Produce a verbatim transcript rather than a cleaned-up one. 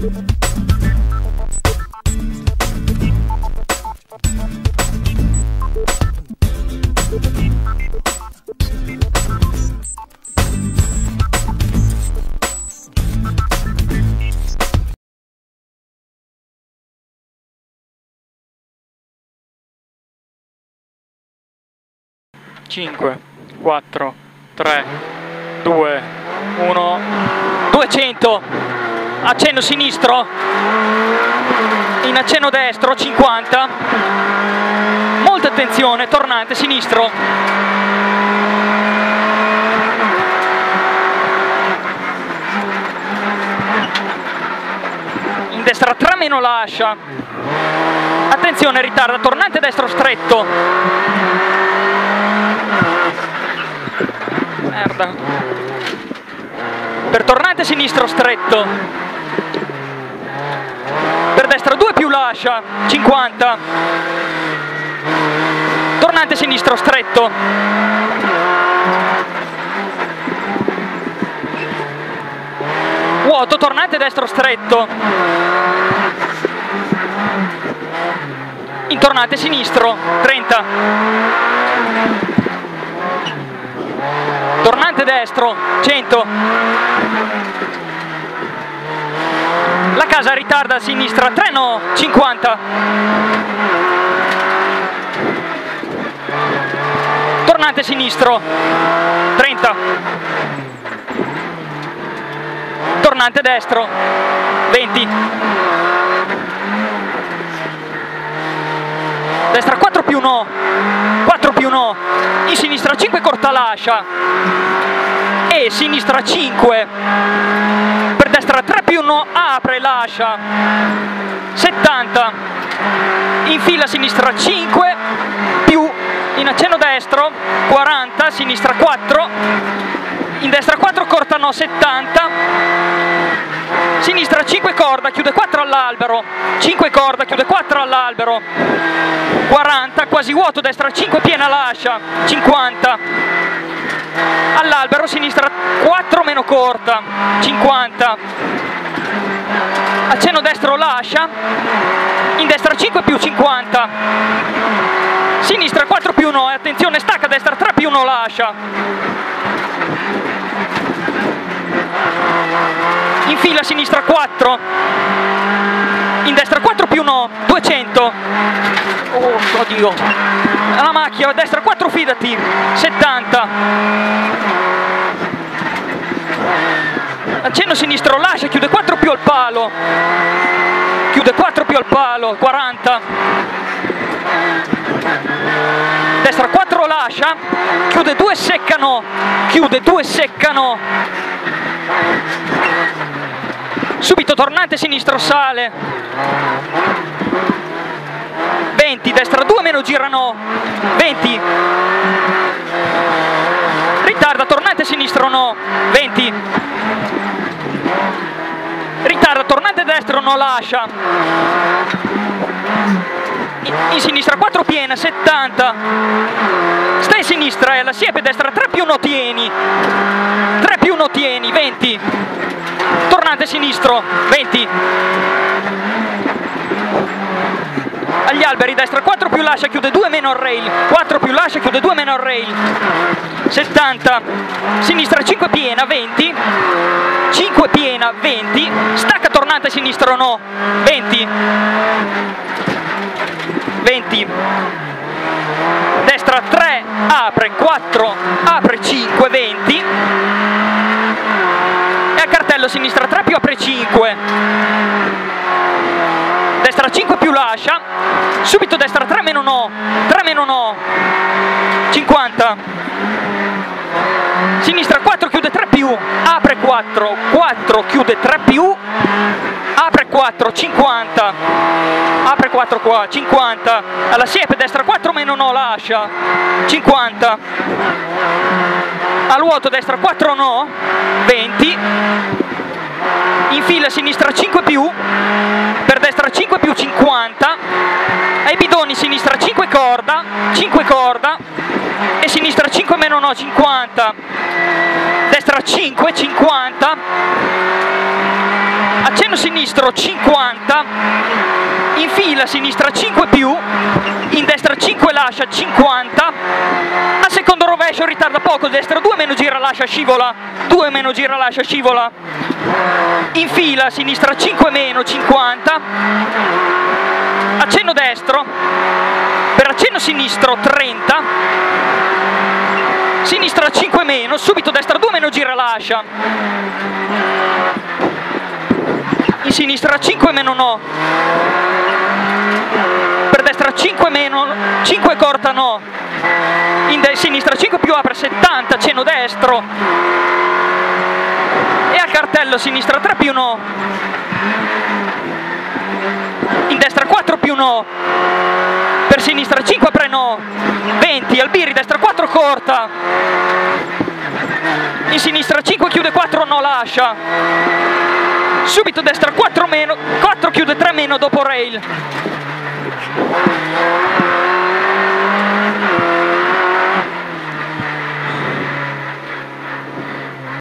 cinque, quattro, tre, due, uno, duecento, accenno sinistro, in accenno destro, cinquanta, molta attenzione, tornante sinistro, in destra tre meno lascia, attenzione ritarda, tornante destro stretto, merda, per tornante sinistro stretto, per destra due più lascia, cinquanta, tornante sinistro stretto, vuoto, tornante destro stretto, in tornante sinistro, trenta, tornante destro, cento, la casa ritarda a sinistra, tre no, cinquanta, tornante sinistro, trenta, tornante destro, venti, destra quattro più no, quattro più no, in sinistra cinque corta lascia e sinistra cinque, per destra tre più no, apre lascia, settanta, in fila sinistra cinque più, in accenno destro, quaranta, sinistra quattro, in destra quattro corta no, settanta, sinistra cinque corda, chiude quattro all'albero, cinque corda, chiude quattro all'albero, quaranta, quasi vuoto, destra cinque piena lascia, cinquanta, all'albero, sinistra quattro meno corta, cinquanta, accenno destro lascia, in destra cinque più cinquanta, sinistra quattro più no, e attenzione stacca, destra tre più no lascia, in fila sinistra quattro, in destra quattro più no, duecento, oh oddio, la macchia, destra quattro fidati, settanta, accenno sinistro lascia, chiude quattro più al palo, chiude quattro più al palo, quaranta, destra quattro lascia, chiude due seccano, chiude due seccano, subito tornante sinistro sale, venti, destra due meno girano, venti, ritarda, tornante sinistro no, venti, ritarda, tornante destro no lascia, in, in sinistra quattro piena, settanta, stai in sinistra e alla siepe, destra tre più no tieni, tre più no tieni, venti, tornante sinistro, venti, agli alberi, destra quattro più lascia, chiude due meno al rail, quattro più lascia, chiude due meno al rail, settanta, sinistra cinque piena, venti, cinque piena, venti, stacca tornante sinistro no, venti, venti, destra tre, apre, quattro, apre cinque, venti, e a cartello sinistra tre più apre cinque, destra cinque più lascia, subito destra tre meno no, tre meno no, cinquanta, sinistra quattro chiude tre più, apre quattro, quattro chiude tre più, apre quattro, cinquanta, apre quattro qua, cinquanta, alla siepe, destra quattro meno no lascia, cinquanta, al vuoto, destra quattro no, venti, in fila sinistra cinque più, per destra cinque più cinquanta, ai bidoni sinistra cinque corda, cinque corda, e sinistra cinque meno no, cinquanta, destra cinque, cinquanta, accenno sinistro cinquanta, in fila sinistra cinque più, in destra cinque lascia cinquanta, a secondo rovescio ritarda poco, destra due meno gira lascia scivola, due meno gira lascia scivola, in fila sinistra cinque meno cinquanta, accenno destro, per accenno sinistro trenta, sinistra cinque meno, subito destra due meno gira lascia, in sinistra cinque meno no, per destra cinque meno, cinque corta no, in sinistra cinque più apre settanta, accenno destro e a cartello sinistra tre più no, in destra quattro più no, per sinistra cinque apre no, venti, Albiri destra quattro corta, in sinistra cinque chiude quattro no lascia, subito destra quattro meno, quattro chiude tre meno dopo rail,